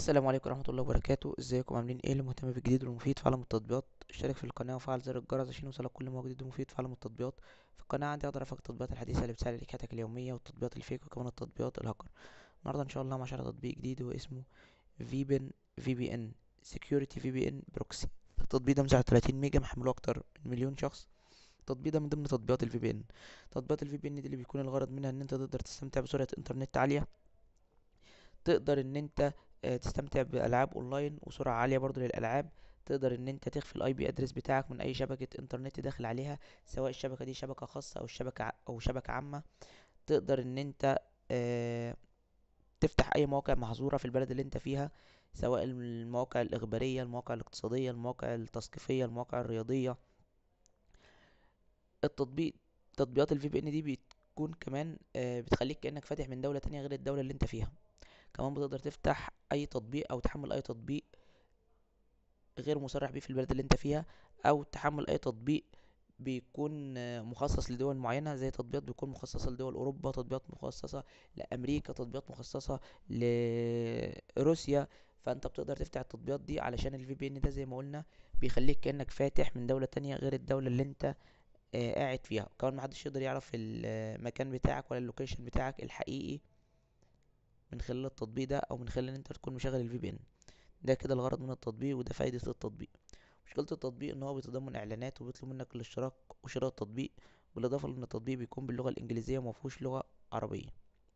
السلام عليكم ورحمة الله وبركاته. ازيكم عاملين ايه؟ اللي مهتم بالجديد والمفيد في عالم التطبيقات اشترك في القناة وفعل زر الجرس عشان يوصلك كل ما هو جديد ومفيد في عالم التطبيقات. في القناة عندي اقدر افك التطبيقات الحديثة اللي بتسهل عليك حياتك اليومية والتطبيقات الفيك وكمان التطبيقات الهاكر. النهاردة ان شاء الله مع شرح تطبيق جديد واسمه فيبن في بي ان سكيورتي في بي ان بروكسي. التطبيق ده مساحته 30 ميجا، محمله اكتر من مليون شخص. التطبيق ده من ضمن تطبيقات الفي بي ان. تطبيقات الفي بي ان دي اللي بيكون الغرض منها ان انت تقدر تستمتع بسرعة انترنت عالية، تقدر ان انت تستمتع بالعاب اونلاين وسرعه عاليه برضو للالعاب، تقدر ان انت تخفي الاي بي ادرس بتاعك من اي شبكه انترنت داخل عليها، سواء الشبكه دي شبكه خاصه او او شبكه عامه. تقدر ان انت آه، تفتح اي مواقع محظوره في البلد اللي انت فيها، سواء المواقع الاخباريه، المواقع الاقتصاديه، المواقع التثقيفيه، المواقع الرياضيه. التطبيق تطبيقات الفي بي ان دي بتكون كمان بتخليك كأنك فاتح من دولة تانية غير الدولة اللي انت فيها. كمان بتقدر تفتح اي تطبيق او تحمل اي تطبيق غير مصرح بيه في البلد اللي انت فيها، او تحمل اي تطبيق بيكون مخصص لدول معينة، زي تطبيقات بيكون مخصصة لدول اوروبا، تطبيقات مخصصة لامريكا، تطبيقات مخصصة لروسيا. فانت بتقدر تفتح التطبيقات دي علشان الفي بي ان ده زي ما قلنا بيخليك كأنك فاتح من دولة تانية غير الدولة اللي انت قاعد فيها. كمان محدش يقدر يعرف المكان بتاعك ولا اللوكيشن بتاعك الحقيقي من خلال التطبيق ده، او من خلال ان انت تكون مشغل الفي بي ان. ده كده الغرض من التطبيق، وده فايدة التطبيق. مشكلة التطبيق ان هو بيتضمن اعلانات وبيطلب منك الاشتراك وشراء التطبيق، بالاضافة لان التطبيق بيكون باللغة الانجليزية ومفهوش لغة عربية.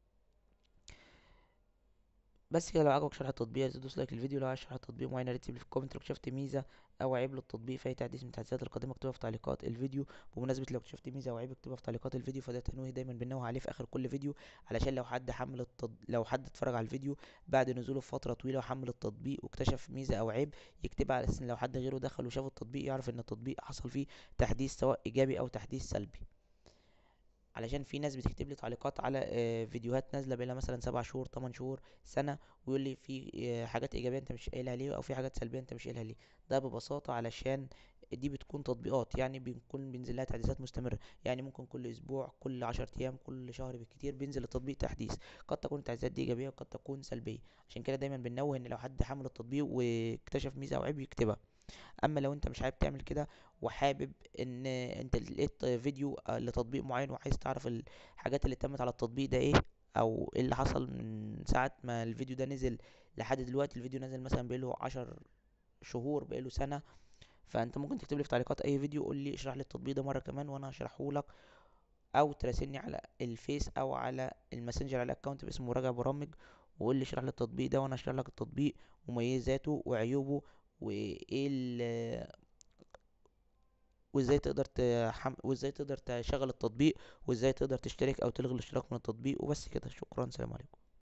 بس كده، لو عجبك شرح التطبيق تدوس لايك للفيديو. لو عايز شرح تطبيق معين يا ريت تسيب لي في الكومنت. لو اكتشفت ميزة او عيب للتطبيق في اي تحديث من التحديثات القادمة اكتبها في تعليقات الفيديو. بمناسبة لو اكتشفت ميزة او عيب اكتبها في تعليقات الفيديو، فده تنويه دايما بنوه عليه في اخر كل فيديو، علشان لو حد لو حد اتفرج على الفيديو بعد نزوله بفترة طويلة وحمل التطبيق واكتشف ميزة او عيب يكتبها، على اساس ان لو حد غيره دخل وشاف التطبيق يعرف ان التطبيق حصل فيه تحديث سواء ايجابي او تحديث سلبي. علشان في ناس بتكتب لي تعليقات على فيديوهات نازله بقالها مثلا 7 شهور، 8 شهور، سنه، ويقول لي في حاجات ايجابيه انت مش قايلها ليه، او في حاجات سلبيه انت مش قايلها ليه. ده ببساطه علشان دي بتكون تطبيقات، يعني بيكون بينزل لها تحديثات مستمره. يعني ممكن كل اسبوع، كل 10 ايام، كل شهر بالكتير بينزل التطبيق تحديث. قد تكون التحديثات دي ايجابيه وقد تكون سلبيه. عشان كده دايما بننوه ان لو حد حمل التطبيق واكتشف ميزه او عيب يكتبها. اما لو انت مش حابب تعمل كده، وحابب ان انت لقيت فيديو لتطبيق معين وعايز تعرف الحاجات اللي تمت على التطبيق ده ايه، او ايه اللي حصل من ساعة ما الفيديو ده نزل لحد دلوقتي. الفيديو نزل مثلا بقاله 10 شهور، بقاله سنة. فانت ممكن تكتب لي في تعليقات اي فيديو قول لي اشرح لي التطبيق ده مرة كمان وانا هشرحه لك، او تراسلني على الفيس او على الماسنجر على الاكونت باسم مراجع برامج، وقول لي اشرح لي التطبيق ده وانا هشرح لك التطبيق ومميزاته وعيوبه، وايه وازاي تقدر تشغل التطبيق، وازاي تقدر تشترك او تلغي الاشتراك من التطبيق. وبس كده، شكرا، سلام عليكم.